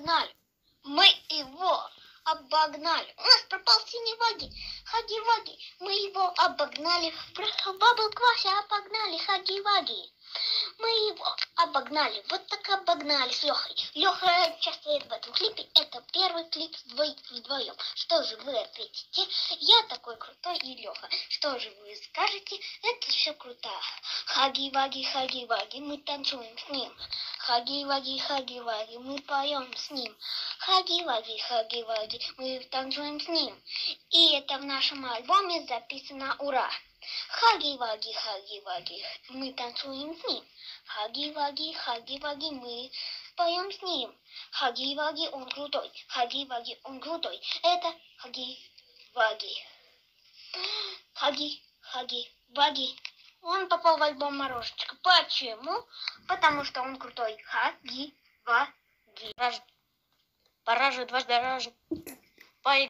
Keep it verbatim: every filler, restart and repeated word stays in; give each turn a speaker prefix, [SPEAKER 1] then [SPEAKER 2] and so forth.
[SPEAKER 1] обогнали. Мы его обогнали. У нас пропал синий Ваги. Хаги-Ваги. Мы его обогнали. В бабл-квасе обогнали Хаги-Ваги. Мы его обогнали. Вот так обогнали с Лехой. Леха участвует в этом клипе. Это первый клип вдвоем. Что же вы ответите? Я такой крутой и Леха. Что же вы скажете? Это все круто. Хаги-Ваги, Хаги-Ваги. Мы танцуем с ним. Хаги-Ваги, Хаги-Ваги. Мы поем с ним. Хаги-Ваги, Хаги-Ваги. Мы танцуем с ним. И это в нашем альбоме записано ура. Хаги-Ваги, Хаги-Ваги, мы танцуем с ним. Хаги-Ваги, Хаги-Ваги, мы поем с ним. Хаги-Ваги, он крутой. Хаги-Ваги, он крутой. Это Хаги-Ваги. Хаги-Хаги-Ваги. Он попал в альбом Морожечка. Почему? Потому что он крутой. Хаги-Ваги. Пора же дважды дороже.